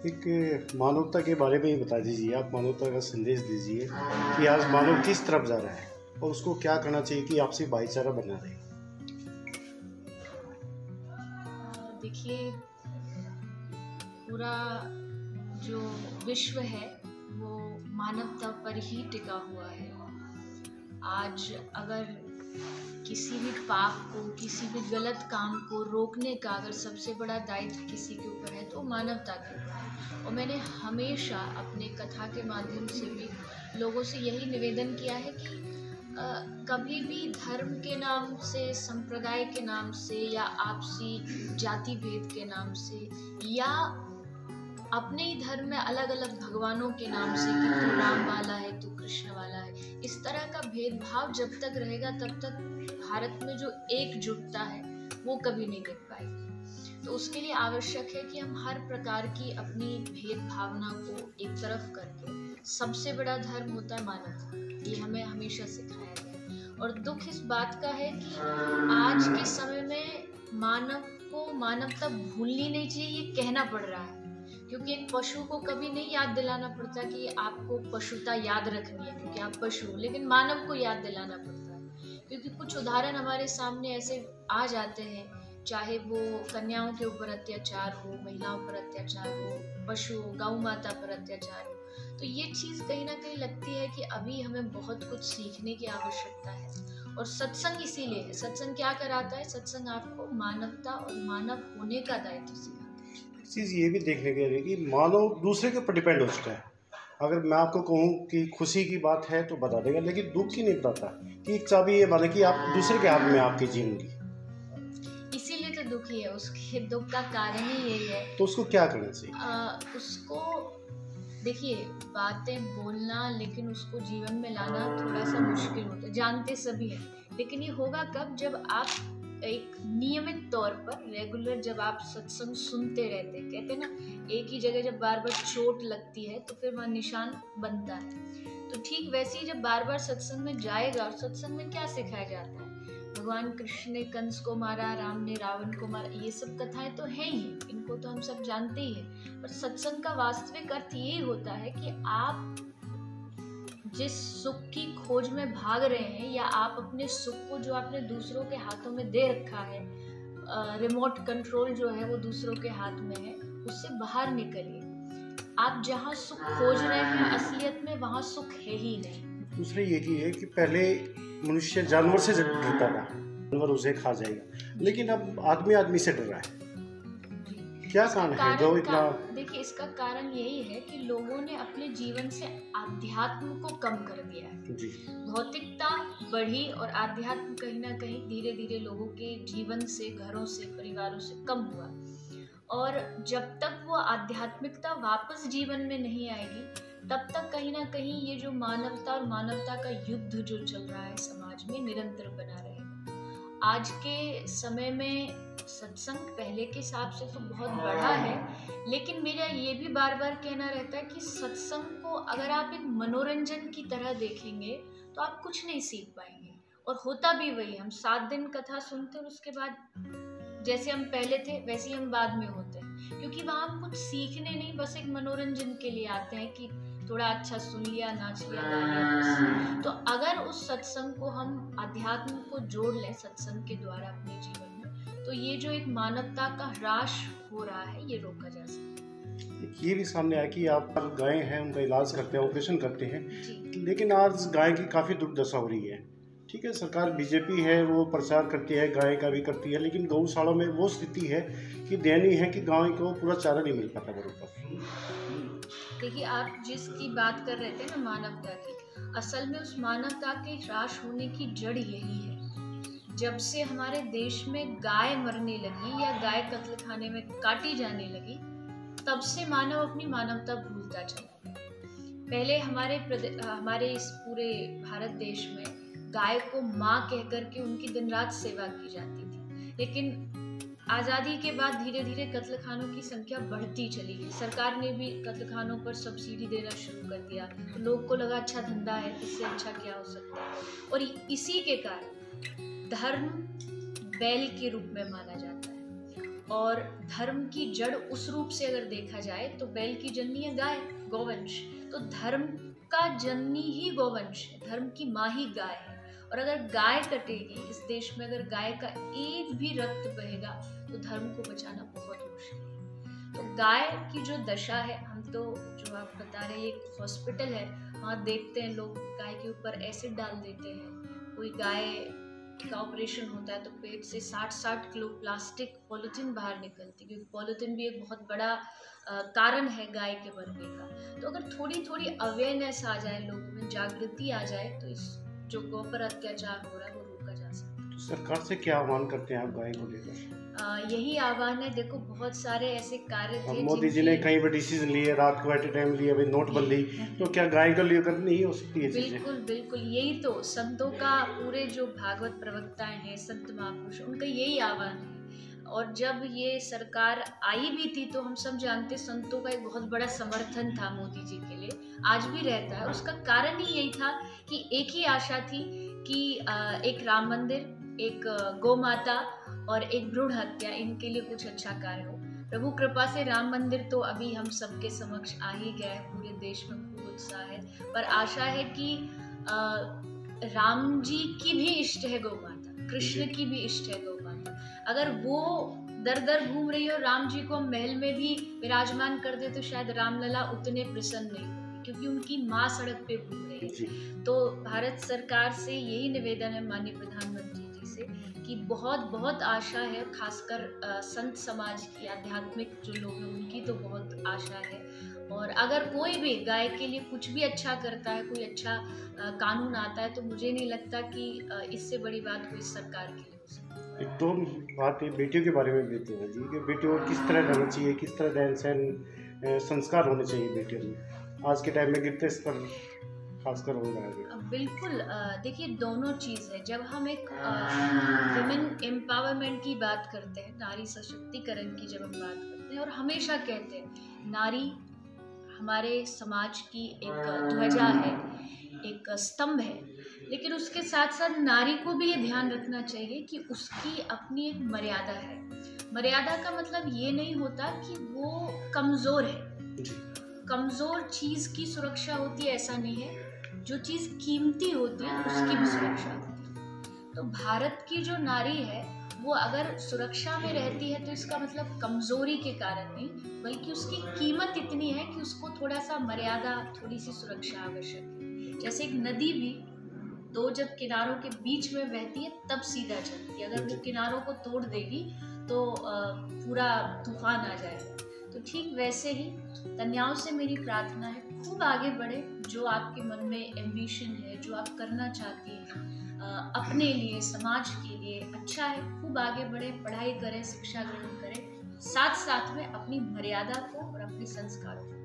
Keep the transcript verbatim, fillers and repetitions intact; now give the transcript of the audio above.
एक मानवता के बारे में ही बता दीजिए, आप मानवता का संदेश दीजिए कि आज मानव किस तरफ जा रहा है और उसको क्या करना चाहिए कि आपसी भाईचारा बना रहे। देखिए, पूरा जो विश्व है वो मानवता पर ही टिका हुआ है। आज अगर किसी भी पाप को, किसी भी गलत काम को रोकने का अगर सबसे बड़ा दायित्व किसी के ऊपर है तो मानवता के ऊपर है। और मैंने हमेशा अपने कथा के माध्यम से भी लोगों से यही निवेदन किया है कि आ, कभी भी धर्म के नाम से, संप्रदाय के नाम से या आपसी जाति भेद के नाम से या अपने ही धर्म में अलग अलग भगवानों के नाम से कि तू राम वाला है, तू कृष्ण वाला है, इस तरह का भेदभाव जब तक रहेगा तब तक भारत में जो एकजुटता है वो कभी नहीं टिक पाएगी। तो उसके लिए आवश्यक है कि हम हर प्रकार की अपनी भेद भावना को एक तरफ करके, सबसे बड़ा धर्म होता है मानवता, ये हमें हमेशा सिखाया गया। और दुख इस बात का है कि आज के समय में मानव को मानवता भूलनी नहीं चाहिए, ये कहना पड़ रहा है, क्योंकि एक पशु को कभी नहीं याद दिलाना पड़ता कि आपको पशुता याद रखनी है क्योंकि आप पशु हो, लेकिन मानव को याद दिलाना पड़ता है। क्योंकि कुछ उदाहरण हमारे सामने ऐसे आ जाते हैं, चाहे वो कन्याओं के ऊपर अत्याचार हो, महिलाओं पर अत्याचार हो, पशु हो, गौ माता पर अत्याचार हो, तो ये चीज़ कहीं ना कहीं लगती है कि अभी हमें बहुत कुछ सीखने की आवश्यकता है। और सत्संग इसीलिए है। सत्संग क्या कराता है? सत्संग आपको मानवता और मानव होने का दायित्व सिखाता है। चीज़ ये भी देखने के लिए कि मानव दूसरे के ऊपर डिपेंड हो चुका है। अगर मैं आपको कहूँ कि खुशी की बात है तो बता देगा, लेकिन दुख की नहीं बताता कि एक चाबी ये माने कि आप दूसरे के हाथ में आपके जीवन की, इसीलिए तो दुखी है। उसके दुख का कारण ही यही है। तो उसको क्या करना चाहिए? आ, उसको देखिए, बातें बोलना लेकिन उसको जीवन में लाना थोड़ा सा मुश्किल होता है, जानते सभी हैं, लेकिन ये होगा कब? जब आप एक नियमित तौर पर रेगुलर जब आप सत्संग सुनते रहते हैं। कहते हैं ना, एक ही जगह जब बार बार चोट लगती है तो फिर वह निशान बनता है। तो ठीक वैसे ही जब बार बार सत्संग में जाएगा, और सत्संग में क्या सिखाया जाता है? भगवान कृष्ण ने कंस को मारा, राम ने रावण को मारा, ये सब कथाएं तो हैं ही, इनको तो हम सब जानते ही हैं। पर सत्संग का वास्तविक अर्थ यही होता है कि आप जिस सुख की खोज में भाग रहे हैं, या आप अपने सुख को जो आपने दूसरों के हाथों में दे रखा है, रिमोट कंट्रोल जो है वो दूसरों के हाथ में है, उससे बाहर निकलिए। आप जहाँ सुख खोज रहे हैं असलियत में वहाँ सुख है ही नहीं। दूसरी ये की है कि पहले मनुष्य जानवर से डरता था, जानवर उसे खा जाएगा, लेकिन अब आदमी आदमी से डर रहा है। क्या कारण है जो इतना? देखिए, इसका कारण यही है कि लोगों ने अपने जीवन से आध्यात्म को कम कर दिया है। जी। भौतिकता बढ़ी और आध्यात्म कहीं ना कहीं धीरे धीरे लोगों के जीवन से, घरों से, परिवारों से कम हुआ। और जब तक वो आध्यात्मिकता वापस जीवन में नहीं आएगी तब तक कहीं ना कहीं ये जो मानवता और मानवता का युद्ध जो चल रहा है समाज में निरंतर बना रहेगा। आज के समय में सत्संग पहले के हिसाब से तो बहुत बड़ा है, लेकिन मेरा ये भी बार बार कहना रहता है कि सत्संग को अगर आप एक मनोरंजन की तरह देखेंगे तो आप कुछ नहीं सीख पाएंगे। और होता भी वही, हम सात दिन कथा सुनते हैं और उसके बाद जैसे हम पहले थे वैसे ही हम बाद में होते हैं, क्योंकि वहाँ हम कुछ सीखने नहीं, बस एक मनोरंजन के लिए आते हैं कि थोड़ा अच्छा सुन लिया, नाच लिया, गा लिया। तो अगर उस सत्संग को हम अध्यात्म को जोड़ लें सत्संग के द्वारा अपने जीवन में, तो ये जो एक मानवता का ह्रास हो रहा है ये रोका जा सकता है। ये भी सामने आया कि आप गाय हैं, उनका इलाज करते हैं, ऑपरेशन करते हैं, लेकिन आज गाय की काफ़ी दुर्दशा हो रही है। ठीक है, सरकार बीजेपी है, वो प्रचार करती है, गाय का भी करती है, लेकिन गौशालों में वो स्थिति है कि दयनीय है कि गाय को पूरा चारा नहीं मिल पाता बराबर। देखिए, आप जिसकी बात कर रहे थे ना मानवता की, असल में उस मानवता के ह्रास होने की जड़ यही है। जब से हमारे देश में गाय मरने लगी या गाय कत्ल खाने में काटी जाने लगी, तब से मानव अपनी मानवता भूलता चला। पहले हमारे हमारे इस पूरे भारत देश में गाय को माँ कह करके उनकी दिन रात सेवा की जाती थी, लेकिन आज़ादी के बाद धीरे धीरे कत्ल खानों की संख्या बढ़ती चली गई। सरकार ने भी कत्ल खानों पर सब्सिडी देना शुरू कर दिया, तो लोग को लगा अच्छा धंधा है, इससे अच्छा क्या हो सकता है। और इसी के कारण धर्म बैल के रूप में माना जाता है। और धर्म की जड़ उस रूप से अगर देखा जाए तो बैल की जननी है गाय, गौवंश। तो धर्म का जननी ही गौवंश है, धर्म की माँ ही गाय है। और अगर गाय कटेगी इस देश में, अगर गाय का एक भी रक्त बहेगा तो धर्म को बचाना बहुत मुश्किल है। तो गाय की जो दशा है, हम तो जो आप बता रहे हैं एक हॉस्पिटल है, वहाँ देखते हैं लोग गाय के ऊपर एसिड डाल देते हैं। कोई गाय का ऑपरेशन होता है तो पेट से साठ साठ किलो प्लास्टिक पॉलीथीन बाहर निकलती है, क्योंकि पॉलीथीन भी एक बहुत बड़ा आ, कारण है गाय के मरने का। तो अगर थोड़ी थोड़ी अवेयरनेस आ जाए, लोगों में जागृति आ जाए, तो इस जो गौ पर अत्याचार हो रहा है वो रोका जा सकता है। तो सरकार से क्या आह्वान करते हैं आप गाय को लेकर? यही आह्वान है। देखो बहुत सारे ऐसे कार्य थे, मोदी जी ने कई बार डिसीजन लिए, रात को एट ए टाइम लिए, अभी नोटबंदी, तो क्या गाय को लेकर नहीं हो सकती है? बिल्कुल बिल्कुल, यही तो संतों का, पूरे जो भागवत प्रवक्ताएं हैं, संत महापुरुष, उनका यही आह्वान है। और जब ये सरकार आई भी थी तो हम सब जानते संतों का एक बहुत बड़ा समर्थन था मोदी जी के लिए, आज भी रहता है। उसका कारण ही यही था कि एक ही आशा थी कि एक राम मंदिर, एक गौ माता और एक भ्रूण हत्या, इनके लिए कुछ अच्छा कार्य हो। प्रभु कृपा से राम मंदिर तो अभी हम सबके समक्ष आ ही गया है, पूरे देश में खूब उत्साह है। पर आशा है कि आ, राम जी की भी इष्ट है गौ माता, कृष्ण की भी इष्ट है गौ माता। अगर वो दर दर घूम रही हो, राम जी को हम महल में भी विराजमान कर दे तो शायद रामलला उतने प्रसन्न नहीं होगी, क्योंकि उनकी माँ सड़क पे घूम रही है। तो भारत सरकार से यही निवेदन है माननीय प्रधानमंत्री जी से कि बहुत बहुत आशा है, खासकर संत समाज की, आध्यात्मिक जो लोग हैं उनकी तो बहुत आशा है। और अगर कोई भी गाय के लिए कुछ भी अच्छा करता है, कोई अच्छा आ, कानून आता है, तो मुझे नहीं लगता कि आ, इससे बड़ी बात कोई सरकार के लिए हो सकती है। एक दो बात बेटियों के बारे में भी है जी, कि बेटियों को किस तरह रहना चाहिए, किस तरह रहन सहन संस्कार होने चाहिए बेटियों में, आज के टाइम में गिरते स्तर खासकर हो रहा है। बिल्कुल, देखिए दोनों चीज़ है। जब हम एक वुमेन एम्पावरमेंट की बात करते हैं, नारी सशक्तिकरण की जब हम बात करते हैं, और हमेशा कहते हैं नारी हमारे समाज की एक ध्वजा है, एक स्तंभ है, लेकिन उसके साथ साथ नारी को भी ये ध्यान रखना चाहिए कि उसकी अपनी एक मर्यादा है। मर्यादा का मतलब ये नहीं होता कि वो कमज़ोर है, कमज़ोर चीज़ की सुरक्षा होती है ऐसा नहीं है, जो चीज़ कीमती होती है उसकी भी सुरक्षा होती है। तो भारत की जो नारी है वो अगर सुरक्षा में रहती है तो इसका मतलब कमज़ोरी के कारण नहीं, बल्कि उसकी कीमत इतनी है कि उसको थोड़ा सा मर्यादा, थोड़ी सी सुरक्षा आवश्यक है। जैसे एक नदी भी दो जब किनारों के बीच में बहती है तब सीधा चलती है, अगर वो किनारों को तोड़ देगी तो पूरा तूफान आ जाएगा। तो ठीक वैसे ही कन्याओं से मेरी प्रार्थना है, खूब आगे बढ़े, जो आपके मन में एम्बिशन है, जो आप करना चाहती हैं अपने लिए, समाज के लिए अच्छा है, खूब आगे बढ़े, पढ़ाई करें, शिक्षा ग्रहण करें, साथ साथ में अपनी मर्यादा को और अपने संस्कारों को